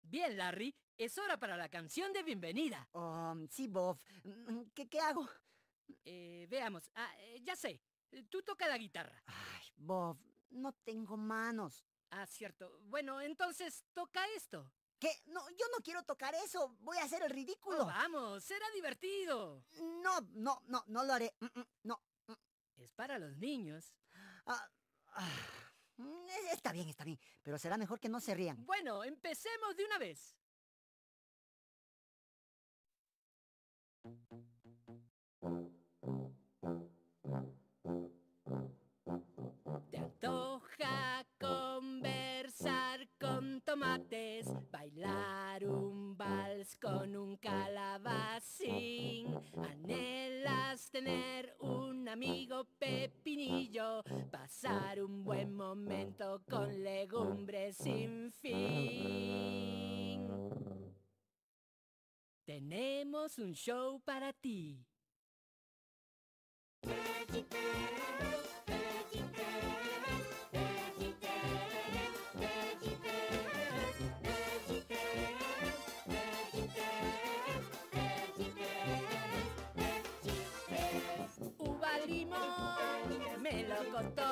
Bien, Larry, es hora para la canción de bienvenida. Sí, Bob. ¿Qué hago? Veamos. Ya sé. Tú toca la guitarra. Ay, Bob, no tengo manos. Ah, cierto. Bueno, entonces toca esto. ¿Qué? No, yo no quiero tocar eso. Voy a hacer el Oh, ridículo. vamos, será divertido. No lo haré. No. Es para los niños. Ah, ah, está bien, está bien. Pero será mejor que no se rían. Bueno, empecemos de una vez. ¿Te antoja conversar con tomates? Bailar un vals con un calabacín. ¿Anhelas tener un amigo pepinillo? Pasar un buen momento con legumbres sin fin. Tenemos un show para ti. Uva limón, melocotón.